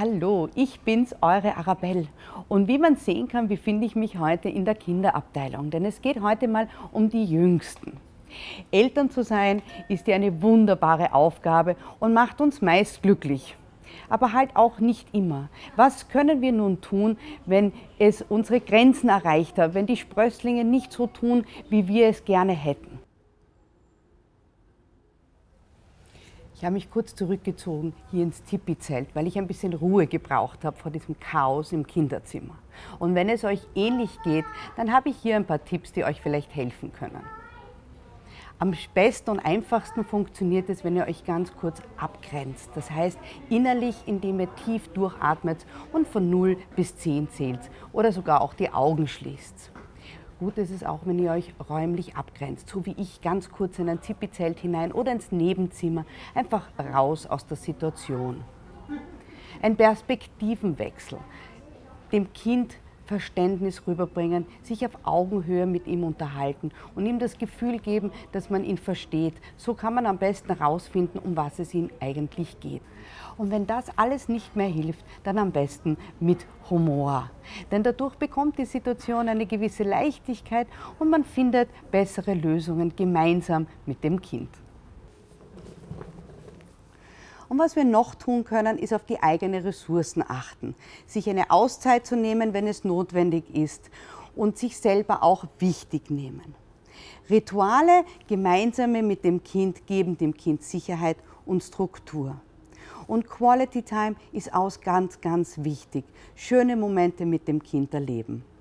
Hallo, ich bin's, eure Arabelle. Und wie man sehen kann, befinde ich mich heute in der Kinderabteilung, denn es geht heute mal um die Jüngsten. Eltern zu sein ist ja eine wunderbare Aufgabe und macht uns meist glücklich. Aber halt auch nicht immer. Was können wir nun tun, wenn es unsere Grenzen erreicht hat, wenn die Sprösslinge nicht so tun, wie wir es gerne hätten? Ich habe mich kurz zurückgezogen hier ins Tipi-Zelt, weil ich ein bisschen Ruhe gebraucht habe vor diesem Chaos im Kinderzimmer. Und wenn es euch ähnlich geht, dann habe ich hier ein paar Tipps, die euch vielleicht helfen können. Am besten und einfachsten funktioniert es, wenn ihr euch ganz kurz abgrenzt. Das heißt innerlich, indem ihr tief durchatmet und von 0 bis 10 zählt oder sogar auch die Augen schließt. Gut ist es auch, wenn ihr euch räumlich abgrenzt, so wie ich, ganz kurz in ein Tipi-Zelt hinein oder ins Nebenzimmer, einfach raus aus der Situation. Ein Perspektivenwechsel, dem Kind Verständnis rüberbringen, sich auf Augenhöhe mit ihm unterhalten und ihm das Gefühl geben, dass man ihn versteht. So kann man am besten herausfinden, um was es ihm eigentlich geht. Und wenn das alles nicht mehr hilft, dann am besten mit Humor. Denn dadurch bekommt die Situation eine gewisse Leichtigkeit und man findet bessere Lösungen gemeinsam mit dem Kind. Und was wir noch tun können, ist auf die eigenen Ressourcen achten. Sich eine Auszeit zu nehmen, wenn es notwendig ist und sich selber auch wichtig nehmen. Rituale, gemeinsame mit dem Kind, geben dem Kind Sicherheit und Struktur. Und Quality Time ist auch ganz, ganz wichtig. Schöne Momente mit dem Kind erleben.